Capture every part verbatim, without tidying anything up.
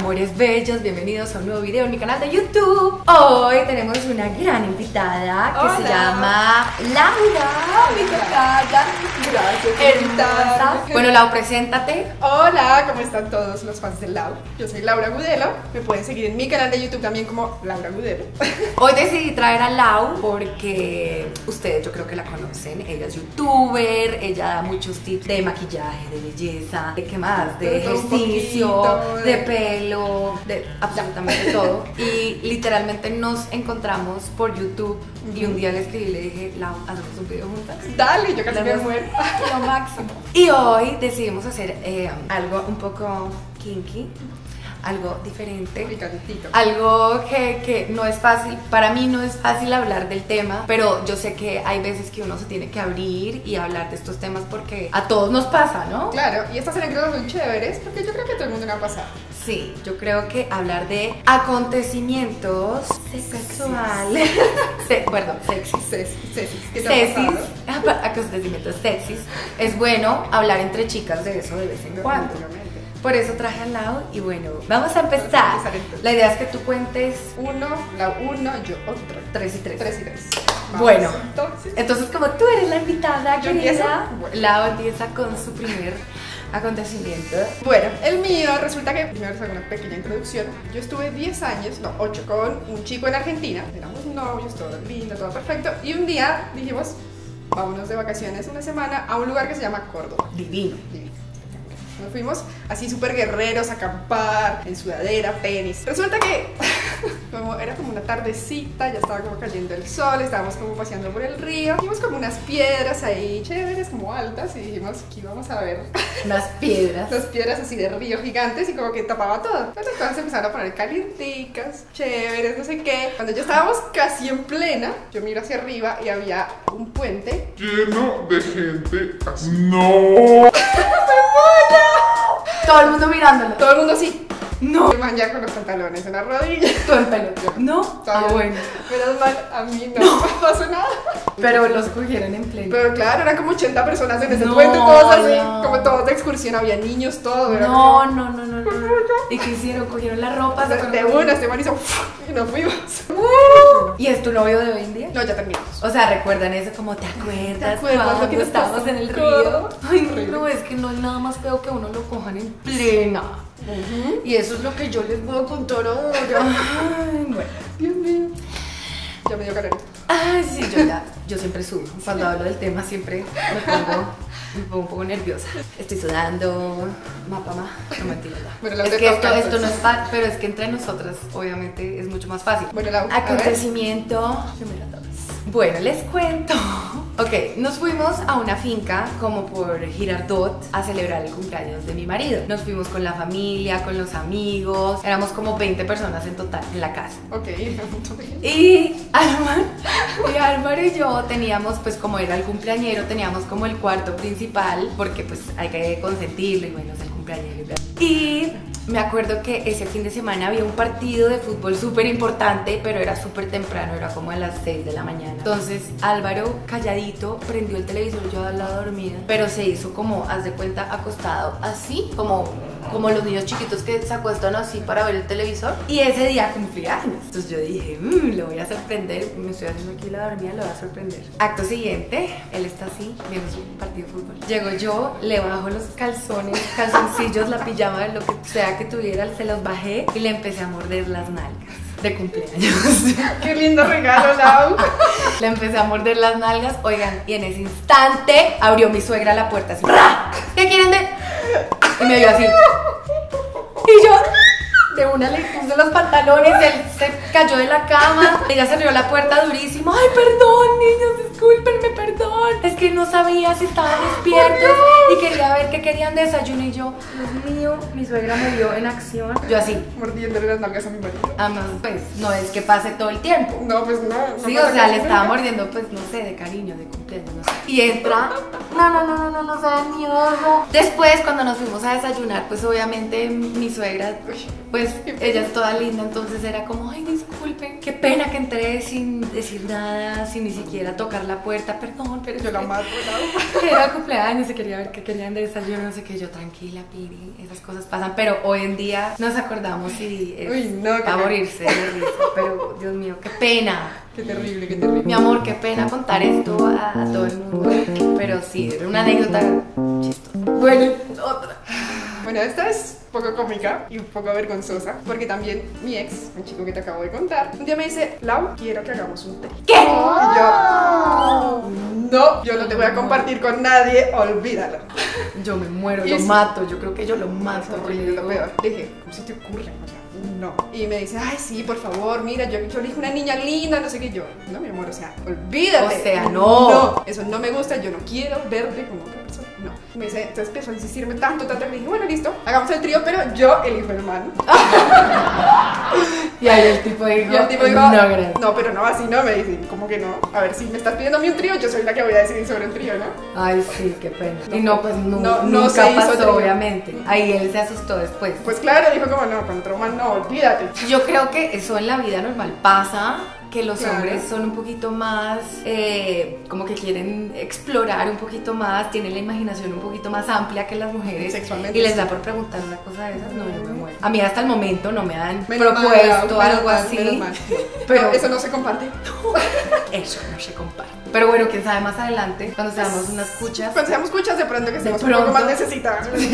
amores bellos, bienvenidos a un nuevo video en mi canal de YouTube. Hoy tenemos una gran invitada que Hola. se llama Laura, mi tocaya. Gracias, hermosa. Bueno, Lau, preséntate. Hola, ¿cómo están todos los fans de Lau? Yo soy Laura Gudelo, me pueden seguir en mi canal de YouTube también como Laura Gudelo. Hoy decidí traer a Lau porque ustedes yo creo que la conocen, ella es youtuber, ella da muchos tips de maquillaje, de belleza, de qué más, de, de ejercicio, de... de pelo, de absolutamente todo. Y literalmente nos encontramos por YouTube uh-huh. y un día le escribí y le dije, Lau, ¿hacemos un video juntas? Dale, yo casi me muero. Lo máximo. Y hoy decidimos hacer eh, algo un poco kinky, algo diferente, Picantito. algo que, que no es fácil, para mí no es fácil hablar del tema, pero yo sé que hay veces que uno se tiene que abrir y hablar de estos temas porque a todos nos pasa, ¿no? Claro, y estas anécdotas son chéveres porque yo creo que a todo el mundo le va a pasar. Sí, yo creo que hablar de acontecimientos sexuales, se, perdón, sexys, sexys, sexys, acontecimientos sexys, es bueno hablar entre chicas de eso de vez en cuando. Por eso traje al Lau y bueno, vamos a empezar. Vamos a empezar La idea es que tú cuentes uno, la uno, yo otro. Tres y tres. Tres y tres. Vamos, bueno, entonces. entonces como tú eres la invitada, ¿Yo querida, bueno. Lau empieza con su primer acontecimiento. Bueno, el mío resulta que, primero les hago una pequeña introducción. Yo estuve diez años, no, ocho, con un chico en Argentina. Éramos novios, todo lindo, todo perfecto. Y un día dijimos, vámonos de vacaciones una semana a un lugar que se llama Córdoba. Divino. Divino. Nos fuimos así súper guerreros a acampar, en sudadera, tenis. Resulta que como era como una tardecita, ya estaba como cayendo el sol, estábamos como paseando por el río. Vimos como unas piedras ahí chéveres, como altas, y dijimos que íbamos a ver unas piedras. Las piedras así de río gigantes y como que tapaba todo. Entonces las cosas se empezaron a poner calienticas, chéveres, no sé qué. Cuando ya estábamos casi en plena, yo miro hacia arriba y había un puente lleno de gente así. ¡No! Todo el mundo mirándolo. Todo el mundo así. No. El man ya con los pantalones en la rodilla. Todo el pelo. No. Ah, bueno. Menos mal, a mí no, no pasó nada. Pero los cogieron en pleno. Pero claro, eran como ochenta personas en ese no, puente, todos así, no. como todos de excursión, había niños, todo. Era no, como... no, no, no, no. ¿Y qué hicieron? ¿Cogieron la ropa? De, de una, este man hizo y nos fuimos. Uh, ¿Y es tu novio de hoy en día? No, ya terminamos. O sea, ¿recuerdan eso? Como, ¿te acuerdas? ¿Te acuerdas cuando lo que estábamos pasó? en el río? Ay, no, es que no hay nada más feo que uno lo cojan en plena. Uh-huh. Y eso es lo que yo les voy a contar ahora. Ay, bueno. Dios mío. Ya me dio carrera. Ay, sí, yo ya, yo siempre subo. Cuando hablo del tema siempre me pongo, me pongo un poco nerviosa. Estoy sudando, mapa, ma, no mentira. Bueno, la es que esto, toca, esto no es fácil, pero es que entre nosotras obviamente es mucho más fácil. Bueno, la acontecimiento número dos. Bueno, les cuento. Ok, nos fuimos a una finca como por Girardot a celebrar el cumpleaños de mi marido. Nos fuimos con la familia, con los amigos. Éramos como veinte personas en total en la casa. Ok. Y Álvaro, y Álvaro y yo teníamos, pues como era el cumpleañero, teníamos como el cuarto principal porque pues hay que consentirlo y bueno, es el cumpleañero y bla. Y me acuerdo que ese fin de semana había un partido de fútbol súper importante, pero era súper temprano, era como a las seis de la mañana. Entonces Álvaro, calladito, prendió el televisor, yo al lado dormida, pero se hizo como, haz de cuenta, acostado así, como, como los niños chiquitos que se acuestan así para ver el televisor. Y ese día cumplía años. Entonces yo dije, mmm, lo voy a sorprender, me estoy haciendo aquí la dormida, lo voy a sorprender. Acto siguiente, él está así, viendo su partido de fútbol. Llego yo, le bajo los calzones, calzoncillos, la pijama, lo que sea que tuviera, se los bajé y le empecé a morder las nalgas de cumpleaños. Qué lindo regalo, Lau. Le empecé a morder las nalgas, oigan, y en ese instante abrió mi suegra la puerta así. ¿Qué quieren de...? Y me vio así. Y yo de una le puse los pantalones, él se cayó de la cama, ella cerró la puerta durísimo. Ay, perdón, niños, discúlpenme, perdón. Es que no sabía si estaban despiertos y quería ver qué querían de desayuno. Y yo, Dios mío, mi suegra me vio en acción. Yo así. Mordiéndole las nalgas a mi marido. Además, pues, no es que pase todo el tiempo. No, pues no. no sí, o sea, le estaba mordiendo, pues, no sé, de cariño, de cumpleaños, no sé. Y entra, no, no, no, no, no, no saben ni ojo. Después, cuando nos fuimos a desayunar, pues, obviamente, mi suegra, pues, ella es toda linda, entonces era como, ay, disculpen, qué pena que entré sin decir nada, sin ni siquiera tocar la puerta, perdón, pero Yo la mato, ¿no? era cumpleaños, se quería ver qué querían de desayuno, no sé qué, yo tranquila, Piri, esas cosas pasan, pero hoy en día nos acordamos y es Uy, no, qué para pena. morirse de risa, pero Dios mío, qué pena. Qué terrible, qué terrible. Mi amor, qué pena contar esto a, a todo el mundo, pero sí, era una anécdota chistosa. Bueno, otra. Bueno, esta es un poco cómica y un poco vergonzosa, porque también mi ex, un chico que te acabo de contar, un día me dice, Lau, quiero que hagamos un té. ¿Qué? Y yo, no, yo no te voy a compartir con nadie, olvídalo. Yo me muero, Y lo sí. mato, yo creo que yo lo mato. Es horrible, lo peor. Le dije, ¿cómo se te ocurre? O sea, no. Y me dice, ay, sí, por favor, mira, yo, yo le dije una niña linda, no sé qué. Yo, no, mi amor, o sea, olvídate. O sea, no. No, eso no me gusta, yo no quiero verte como otra persona. No. Me dice, entonces empezó a insistirme tanto, tanto, que le dije, bueno, listo, hagamos el trío, pero yo elijo el man. Y ahí el tipo dijo, Y el tipo dijo, no, gracias. no, pero no, así no, me dice, ¿cómo que no? A ver, si me estás pidiendo a mí un trío, yo soy la que voy a decidir sobre un trío, ¿no? Ay, sí, qué pena. Y no, pues nu- No, no nunca se hizo pasó, trío. obviamente. Ahí él se asustó después. Pues claro, dijo como, no, con otro man no, olvídate. Yo creo que eso en la vida normal pasa, que los Claro. hombres son un poquito más, eh, como que quieren explorar un poquito más, tienen la imaginación un poquito más amplia que las mujeres. Sexualmente, Y les sí. da por preguntar una cosa de esas, no, yo me muero. A mí hasta el momento no me han Menos mal, propuesto menos algo mal, así. menos mal. Pero No, eso no se comparte. eso no se compara. Pero bueno, quién sabe más adelante, cuando seamos unas cuchas. Cuando seamos escuchas, de pronto que estemos un pronto. poco más necesitadas. Quién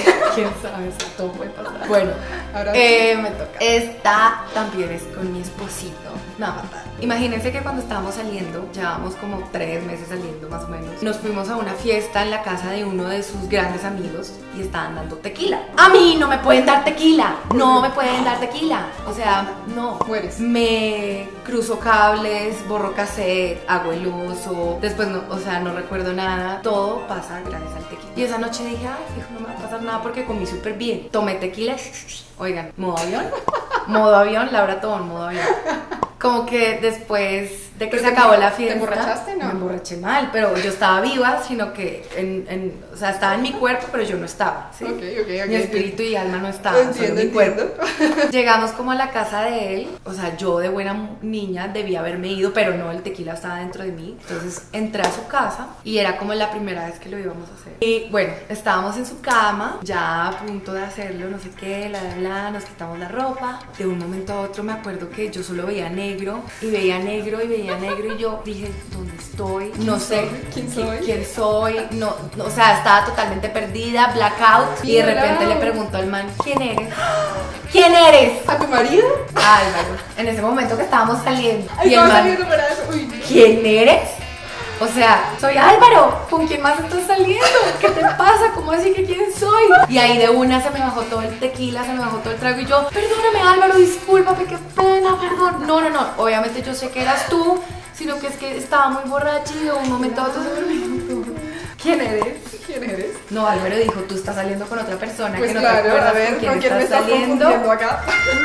sabe, eso todo puede pasar. Bueno, Ahora eh, me toca. Esta también es con mi esposito. Me va a matar. Imagínense que cuando estábamos saliendo, llevábamos como tres meses saliendo más o menos, nos fuimos a una fiesta en la casa de uno de sus grandes amigos y estaban dando tequila. A mí no me pueden dar tequila, no me pueden dar tequila. O sea, no. Mueres. Me cruzo cables, borro cassette, hago el uso, después no, o sea, no recuerdo nada. Todo pasa gracias al tequila. Y esa noche dije, ay, hijo, no me va a pasar nada porque comí súper bien. Tomé tequila, oigan, modo avión, modo avión, Laura tomó en modo avión. Como que después de que ¿Pero se te acabó la emborra- fiesta, te emborrachaste, no? me emborraché mal, pero yo estaba viva, sino que en, en- o sea, estaba en mi cuerpo, pero yo no estaba, ¿sí? Ok, ok, ok. Mi espíritu y alma no estaban, Entiendo, solo mi cuerpo. entiendo. Llegamos como a la casa de él, o sea, yo de buena niña debía haberme ido, pero no, el tequila estaba dentro de mí. Entonces entré a su casa y era como la primera vez que lo íbamos a hacer. Y bueno, estábamos en su cama, ya a punto de hacerlo, no sé qué, la, la, la, nos quitamos la ropa. De un momento a otro me acuerdo que yo solo veía negro y veía negro y veía negro y yo dije, ¿dónde estoy? No sé ¿Quién qui- soy? quién soy, no, no, o sea, estaba totalmente perdida, blackout, y de Mira. repente le pregunto al man, ¿quién eres? ¿Quién eres? ¿A tu marido? Álvaro, en ese momento que estábamos saliendo. Ay, Y el ¿cómo man, saliendo para eso? Uy, no. ¿quién eres? O sea, soy Álvaro, ¿con quién más estás saliendo? ¿Qué te pasa? ¿Cómo así que quién soy? Y ahí de una se me bajó todo el tequila, se me bajó todo el trago y yo, perdóname Álvaro, discúlpame, qué pena, perdón. No, no, no, obviamente yo sé que eras tú, sino que es que estaba muy borracha y de un momento a otro se me olvidó todo. ¿Quién eres? ¿Quién eres? No, Álvaro dijo, tú estás saliendo con otra persona Pues que no claro, te acuerdas a ver, con quién, ¿con quién me estás estás saliendo. confundiendo acá?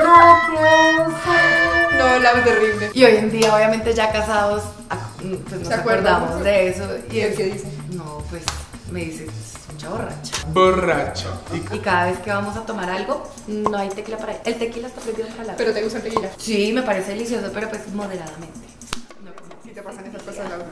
No puedo ser. No, la terrible. Y hoy en día, obviamente, ya casados, ac- pues nos ¿Se acuerdan? acordamos de eso. ¿Y él qué dice? No, pues me dice, mucha borracha. Borracho. Y cada vez que vamos a tomar algo, no hay tequila para él. El tequila está prohibido para la Pero te gusta el tequila. Sí, me parece delicioso, pero pues moderadamente. No, como- Si te pasan esas cosas, Laura.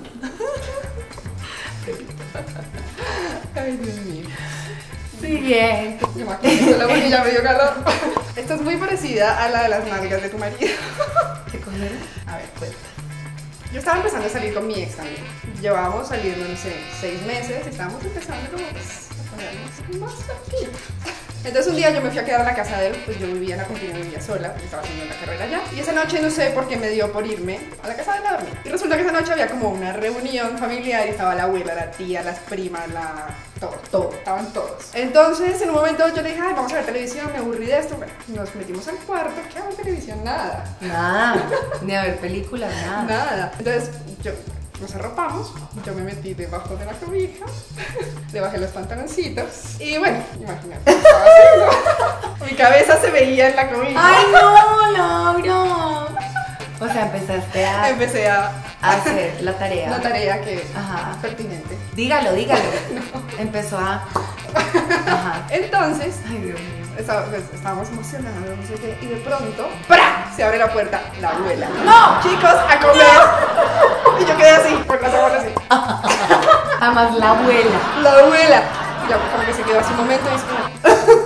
Ay, Dios mío. Siguiente. Me imagino solo porque ya me dio calor. Esta es muy parecida a la de las nalgas de tu marido. ¿Qué cogieron? A ver, cuenta. Yo estaba empezando a salir con mi ex también. Llevábamos saliendo, no sé, seis meses. Estábamos empezando como pues, a ponernos más tranquilos. Entonces un día yo me fui a quedar a la casa de él, pues yo vivía en Argentina, vivía sola, estaba haciendo la carrera allá. Y esa noche no sé por qué me dio por irme a la casa de él a dormir. Y resulta que esa noche había como una reunión familiar y estaba la abuela, la tía, las primas, la... todo, todo, estaban todos. Entonces en un momento yo le dije, ay, vamos a ver televisión, me aburrí de esto. Bueno, nos metimos al cuarto, ¿qué hago en televisión? Nada, Nada, ni a ver películas, nada. nada. Entonces yo... nos arropamos, yo me metí debajo de la cobija, le bajé los pantaloncitos y bueno, imagínate, estaba haciendo. Mi cabeza se veía en la cobija. ¡Ay, no, Laura! O sea, empezaste a, Empecé a a hacer la tarea. una tarea que Ajá. es pertinente. Dígalo, dígalo. Empezó a... Ajá. Entonces, Ay, Dios mío. Está- pues, estábamos emocionados, no sé qué, y de pronto, ¡pra! Se abre la puerta, la abuela. ¡No! Chicos, a comer. Y yo quedé así, con las abuelas así. Además, la abuela. La abuela. Y la como que se quedó así un momento y es como...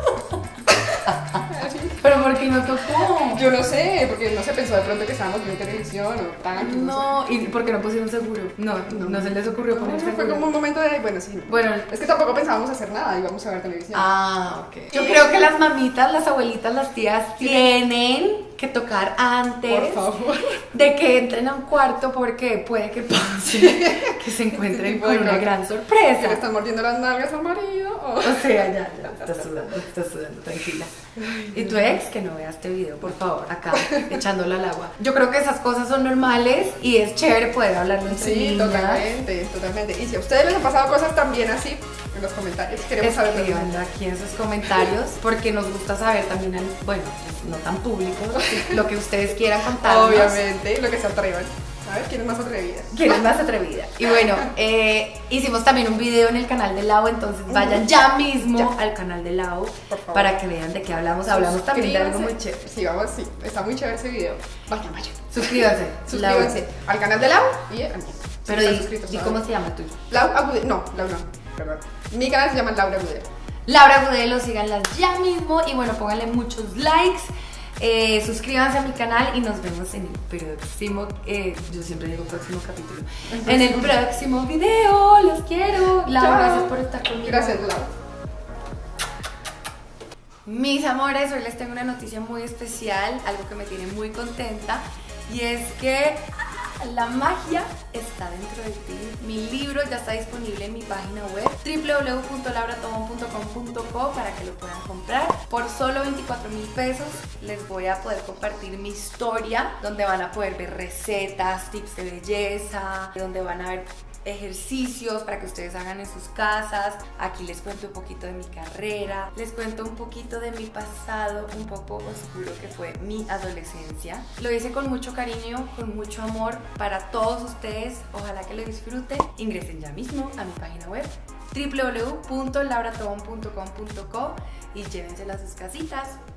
Pero ¿por qué no tocó? Yo no sé, porque no se pensó de pronto que estábamos viendo televisión o tan. No, ¿y por qué no pusieron seguro? No, no, no se les ocurrió poner No, seguro. fue como un momento de, bueno, sí. Bueno, Es que tampoco pensábamos hacer nada, íbamos a ver televisión. ah, ok. Yo creo que las mamitas, las abuelitas, las tías tienen que tocar antes Por favor. de que entren a un cuarto porque puede que pase que se encuentren tipo con de una cosas. gran Que le sorpresa. están mordiendo las nalgas al marido. o- O sea, ya, ya, estás sudando, estás sudando, tranquila. Y tu ex, que no vea este video, por favor, acá, echándola al agua. Yo creo que esas cosas son normales y es chévere poder hablarlo entre Sí, niñas. totalmente, totalmente. Y si a ustedes les han pasado cosas también así, en los comentarios queremos saberlo. Escribanlo aquí en sus comentarios porque nos gusta saber también, al- bueno, pues, no tan público, lo que ustedes quieran contarnos. Obviamente, lo que se atrevan. A ver, ¿quién es más atrevida? ¿Quién es más atrevida? Y bueno, eh, hicimos también un video en el canal de Lau, entonces vayan ya mismo Ya. al canal de Lau Por favor. para que vean de qué hablamos. Hablamos también de algo muy chévere. Sí, vamos, sí. Está muy chévere ese video. Vayan, vayan. Suscríbanse. Suscríbanse Lau. al canal de Lau y a mí. Pero Si están di, suscritos di todavía. cómo se llama el tuyo. Lau Agudelo. No, Lau no. Perdón. Mi canal se llama Laura Agudelo. Laura Gudelo, síganlas ya mismo y bueno, pónganle muchos likes. Eh, suscríbanse a mi canal y nos vemos en el próximo, eh, yo siempre digo próximo capítulo, en el próximo video. Los quiero. Laura, Chao. gracias por estar conmigo. Gracias, Lau. Mis amores, hoy les tengo una noticia muy especial, algo que me tiene muy contenta, y es que ah, la magia está dentro de ti. Mi libro ya está disponible en mi página web w w w punto laura tobón punto com punto co para que lo puedan comprar. Por solo veinticuatro mil pesos les voy a poder compartir mi historia, donde van a poder ver recetas, tips de belleza, donde van a ver ejercicios para que ustedes hagan en sus casas. Aquí les cuento un poquito de mi carrera, les cuento un poquito de mi pasado un poco oscuro que fue mi adolescencia. Lo hice con mucho cariño, con mucho amor para todos ustedes. Ojalá que lo disfruten. Ingresen ya mismo a mi página web w w w punto laura tobón punto com punto co y llévensela a sus casitas.